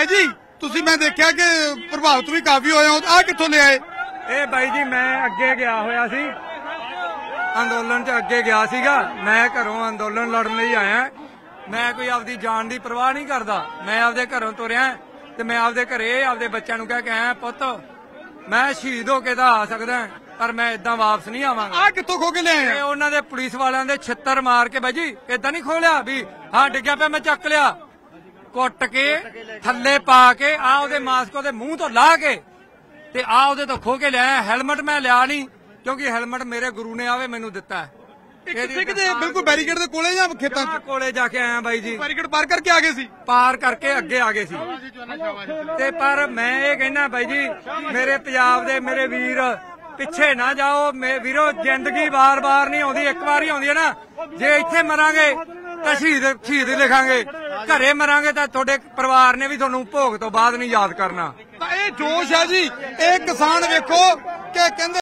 ਬਾਈ ਜੀ ਤੁਸੀਂ ਮੈਂ ਦੇਖਿਆ ਕਿ ਪ੍ਰਭਾਵਿਤ ਵੀ ਕਾਫੀ ਹੋਏ ਹੋ, ਆਹ ਕਿੱਥੋਂ ਲਿਆਏ? ਇਹ ਬਾਈ ਜੀ ਮੈਂ ਅੱਗੇ ਗਿਆ ਹੋਇਆ ਸੀ ਅੰਦੋਲਨ 'ਚ, ਅੱਗੇ ਗਿਆ ਸੀਗਾ ਮੈਂ, ਘਰੋਂ ਅੰਦੋਲਨ ਲੜਨ ਲਈ ਆਇਆ। ਮੈਂ ਕੋਈ ਆਪਦੀ ਜਾਨ ਦੀ ਪਰਵਾਹ ਨਹੀਂ ਕਰਦਾ। ਮੈਂ ਆਪਦੇ ਘਰੋਂ ਤੁਰਿਆ ਤੇ ਮੈਂ ਆਪਦੇ ਘਰੇ ਆਪਦੇ ਬੱਚਿਆਂ ਨੂੰ ਕਹਿ ਕੇ ਆਇਆ, ਪੁੱਤ ਮੈਂ ਸ਼ਹੀਦ ਹੋ ਕੇ ਤਾਂ ਆ ਸਕਦਾ ਪਰ ਮੈਂ ਇਦਾਂ ਵਾਪਸ ਨਹੀਂ ਆਵਾਂਗਾ। ਆਹ ਕਿੱਥੋਂ ਖੋ ਕੇ ਲਿਆਏ? ਉਹਨਾਂ ਦੇ ਪੁਲਿਸ ਵਾਲਿਆਂ ਦੇ ਛਿੱਤਰ ਮਾਰ ਕੇ ਬਾਈ ਜੀ ਏਦਾਂ ਨਹੀਂ ਖੋਲਿਆ ਵੀ ਹਾਂ ਡਿੱਗਿਆ ਪਿਆ ਮੈਂ ਚੱਕ ਲਿਆ, ਕੁੱਟ ਕੇ ਥੱਲੇ ਪਾ ਕੇ ਆ ਉਹਦੇ ਮਾਸਕ ਉਹਦੇ ਮੂੰਹ ਤੋਂ ਲਾ ਕੇ ਤੇ ਆ ਉਹਦੇ ਤੋਂ ਖੋ ਕੇ ਲਿਆਇਆ। ਹੈਲਮਟ ਮੈਂ ਲਿਆ ਨਹੀਂ ਕਿਉਂਕਿ ਹੈਲਮਟ ਮੇਰੇ ਗੁਰੂ ਨੇ ਆਵੇ ਮੈਨੂੰ ਦਿੱਤਾ। ਕਿੱਥੇ ਕਿਤੇ ਬਿਲਕੁਲ ਬੈਰੀਕੇਡ ਦੇ ਕੋਲੇ ਜਾਂ ਖੇਤਾਂ 'ਚ? ਕੋਲੇ ਜਾ ਕੇ ਆਇਆ ਬਾਈ ਜੀ। ਬੈਰੀਕੇਡ ਪਾਰ ਕਰਕੇ ਆ ਗਏ ਸੀ? ਪਾਰ ਕਰਕੇ ਅੱਗੇ ਆ ਗਏ ਸੀ ਤੇ ਪਰ ਮੈਂ ਇਹ ਕਹਿਣਾ ਬਾਈ ਜੀ ਮੇਰੇ ਪੰਜਾਬ ਦੇ ਮੇਰੇ ਵੀਰ ਪਿੱਛੇ ਨਾ ਜਾਓ ਵੀਰੋ, ਜ਼ਿੰਦਗੀ ਵਾਰ-ਵਾਰ ਨਹੀਂ ਆਉਂਦੀ, ਇੱਕ ਵਾਰ ਹੀ ਆਉਂਦੀ ਹੈ ਨਾ। ਜੇ ਇੱਥੇ ਮਰਾਂਗੇ ਤਾਂ ਸ਼ਹੀਦ ਲਿਖਾਂਗੇ, ਘਰੇ ਮਰਾਂਗੇ ਤਾਂ ਤੁਹਾਡੇ ਪਰਿਵਾਰ ਨੇ ਵੀ ਤੁਹਾਨੂੰ ਭੋਗ ਤੋਂ ਬਾਅਦ ਨਹੀਂ ਯਾਦ ਕਰਨਾ। ਤਾਂ ਇਹ ਜੋਸ਼ ਹੈ ਜੀ, ਇਹ ਕਿਸਾਨ ਵੇਖੋ ਕਿ ਕਹਿੰਦੇ